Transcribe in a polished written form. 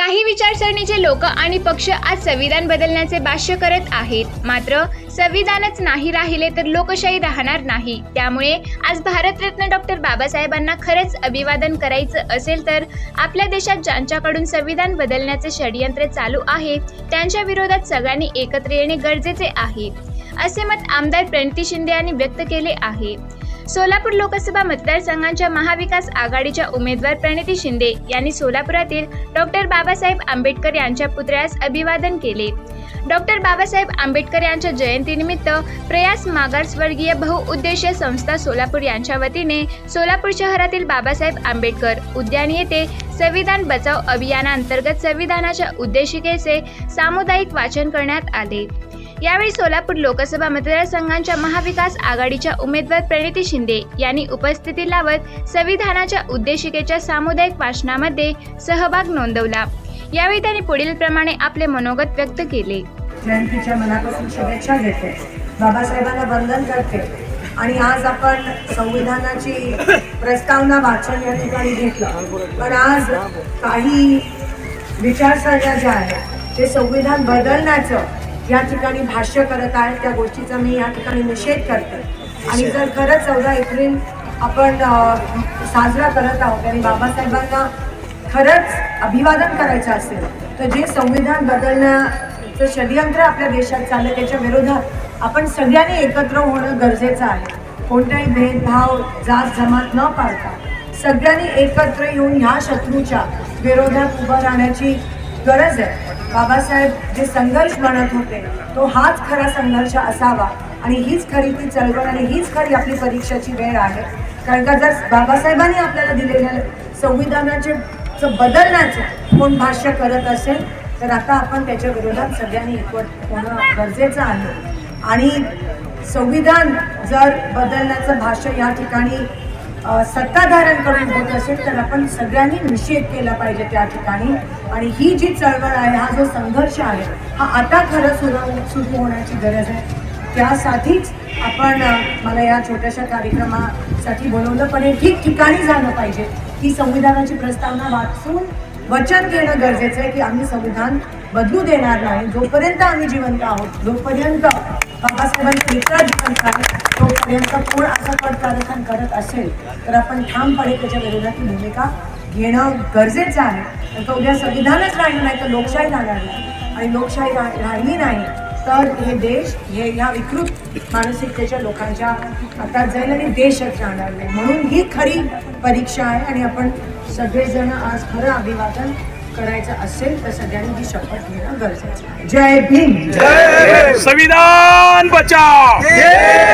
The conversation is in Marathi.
काही विचारसरणीचे लोक आणि पक्ष आज संविधान बदलण्याचे भाष्य करत आहेत। मात्र संविधानच नाही राहिले तर लोकशाही राहणार नाही। त्यामुळे आज भारतरत्न डॉक्टर बाबासाहेबांना खरंच अभिवादन करायचं असेल तर आपल्या देशात ज्यांच्याकडून संविधान बदलण्याचे षडयंत्र चालू आहे त्यांच्या विरोधात सगळ्यांनी एकत्र येणे गरजेचे आहे, असे मत आमदार प्रणिती शिंदे यांनी व्यक्त केले आहे। सोलापूर लोकसभा मतदारसंघाच्या महाविकास आघाडीच्या उमेदवार प्रणिती शिंदे यांनी सोलापुरातील डॉक्टर बाबासाहेब आंबेडकर यांच्या पुतळ्यास अभिवादन केले। डॉक्टर बाबासाहेब आंबेडकर यांच्या जयंतीनिमित्त प्रयास मागासवर्गीय बहुउद्देशीय संस्था सोलापूर यांच्या वतीने सोलापूर शहरातील बाबासाहेब आंबेडकर उद्यान येथे संविधान बचाव अभियानांतर्गत संविधानाच्या उद्देशिकेचे सामुदायिक वाचन करण्यात आले। यावेळी सोलापूर लोकसभा मतदारसंघाच्या महाविकास आघाडीच्या उमेदवार प्रणिती शिंदे यांनी उपस्थिती लावत संविधानाच्या उद्देशिकेच्या सामुदायिक वाचनामध्ये सहभाग नोंदवला। यावेळी त्यांनी पुढील प्रमाणे आपले मनोगत व्यक्त केले। जयंतीच्या मनापासून शुभेच्छा देते, बाबासाहेबांना वंदन करते आणि आज आपण संविधानाची प्रस्तावना वाचन या ठिकाणी घेतलं। पण आज काही विचारसरण्या ज्या आहेत ते संविधान बदलण्याचं या ठिकाणी भाष्य करत आहेत, त्या गोष्टीचा मी या ठिकाणी निषेध करते। आणि जर खरंच 14 एप्रिल आपण साजरा करत आहोत आणि बाबासाहेबांना खरंच अभिवादन करायचं असेल तर जे संविधान बदलण्याचं षडयंत्र आपल्या देशात चाललं त्याच्या विरोधात आपण सगळ्यांनी एकत्र होणं गरजेचं आहे। कोणताही भेदभाव जात जमात न पाळता सगळ्यांनी एकत्र येऊन ह्या शत्रूच्या विरोधात उभं राहण्याची गरज आहे। बाबासाहेब जे संघर्ष म्हणत होते तो हाच खरा संघर्ष असावा आणि हीच खरी ती चळवळ आणि हीच खरी आपली परीक्षेची वेळ आहे। कारण का जर बाबासाहेबांनी आपल्याला दिलेल्या संविधानाचे बदलण्याचं कोण भाष्य करत असेल तर आता आपण त्याच्या विरोधात सगळ्यांनी एकवट होणं गरजेचं आहे। आणि संविधान जर बदलण्याचं भाष्य या ठिकाणी सत्ताधाऱ्यांकडून होत असेल तर आपण सगळ्यांनी निषेध केला पाहिजे त्या ठिकाणी। आणि ही जी चळवळ आहे, हा जो संघर्ष आहे, हा आता खरं सुरू होण्याची गरज आहे। त्यासाठीच आपण मला या छोट्याशा कार्यक्रमासाठी बोलवलं, पण हे ठिकठिकाणी झालं पाहिजे की संविधानाची प्रस्तावना वाचून वचन घेणं गरजेचं आहे की आम्ही संविधान बदलू देणार नाही। जोपर्यंत आम्ही जिवंत आहोत, जोपर्यंत बाबासाहेबांचे मित्र जिवंत आहेत, तोपर्यंत कोण असं कारस्थान करत असेल तर आपण ठामपणे त्याच्या विरोधात भूमिका घेणं गरजेचं आहे। तर उद्या संविधानच राहिलं नाही तर लोकशाही राहणार नाही, आणि लोकशाही राहिली नाही तर हे देश ह्या विकृत मानसिकतेच्या लोकांच्या हातात जाईल आणि देशच राहणार नाही। म्हणून ही खरी परीक्षा आहे आणि आपण सगळेजण आज खरं अभिवादन करायचं असेल तर सगळ्यांनी ही शपथ घेणं गरजेचं आहे। जय भीम, संविधान बचाओ।